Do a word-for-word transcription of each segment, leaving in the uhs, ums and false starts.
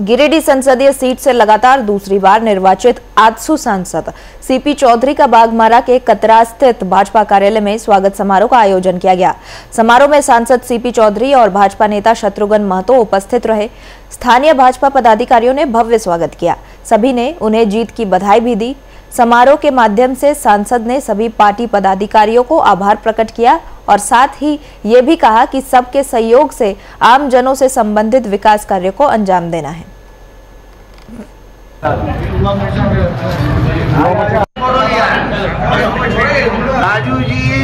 गिरिडीह संसदीय सीट से लगातार दूसरी बार निर्वाचित आजसू सांसद सीपी चौधरी का बाघमारा के कतरा स्थित भाजपा कार्यालय में स्वागत समारोह का आयोजन किया गया। समारोह में सांसद सीपी चौधरी और भाजपा नेता शत्रुघ्न महतो उपस्थित रहे। स्थानीय भाजपा पदाधिकारियों ने भव्य स्वागत किया। सभी ने उन्हें जीत की बधाई भी दी। समारोह के माध्यम से सांसद ने सभी पार्टी पदाधिकारियों को आभार प्रकट किया और साथ ही ये भी कहा कि सबके सहयोग से आम जनों से संबंधित विकास कार्यों को अंजाम देना है। राजू जी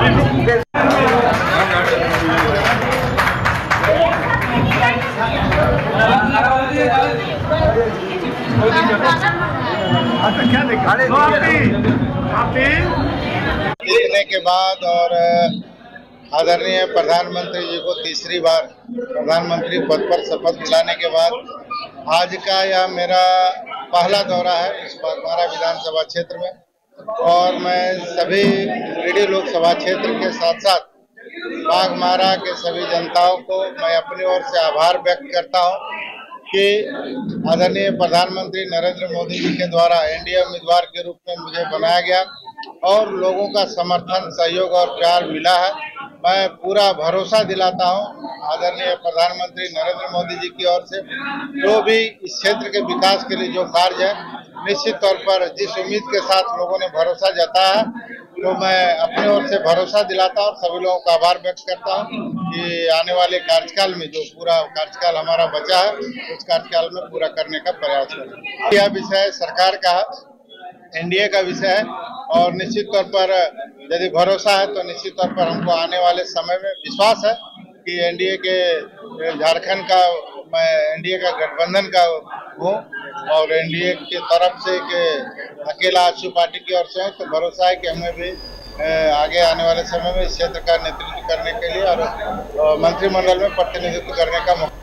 देखने के बाद और आदरणीय प्रधानमंत्री जी को तीसरी बार प्रधानमंत्री पद पर शपथ दिलाने के बाद आज का यह मेरा पहला दौरा है इस बाघमारा विधानसभा क्षेत्र में और मैं सभी गिरिडीह लोकसभा क्षेत्र के साथ साथ बाघमारा के सभी जनताओं को मैं अपनी ओर से आभार व्यक्त करता हूं कि आदरणीय प्रधानमंत्री नरेंद्र मोदी जी के द्वारा एनडीए उम्मीदवार के रूप में मुझे बनाया गया और लोगों का समर्थन, सहयोग और प्यार मिला है। मैं पूरा भरोसा दिलाता हूं आदरणीय प्रधानमंत्री नरेंद्र मोदी जी की ओर से जो भी इस क्षेत्र के विकास के लिए जो कार्य है, निश्चित तौर पर जिस उम्मीद के साथ लोगों ने भरोसा जताया है तो मैं अपनी ओर से भरोसा दिलाता हूं और सभी लोगों का आभार व्यक्त करता हूं कि आने वाले कार्यकाल में जो पूरा कार्यकाल हमारा बचा है उस कार्यकाल में पूरा करने का प्रयास करें। यह विषय सरकार का एनडीए का विषय है और निश्चित तौर पर यदि भरोसा है तो निश्चित तौर पर हमको आने वाले समय में विश्वास है कि एनडीए के झारखंड का मैं एनडीए का गठबंधन का हूँ और एनडीए की तरफ से कि अकेला आजसू पार्टी की ओर से तो भरोसा है कि हमें भी आगे आने वाले समय में इस क्षेत्र का नेतृत्व करने के लिए और मंत्रिमंडल में प्रतिनिधित्व करने का मौका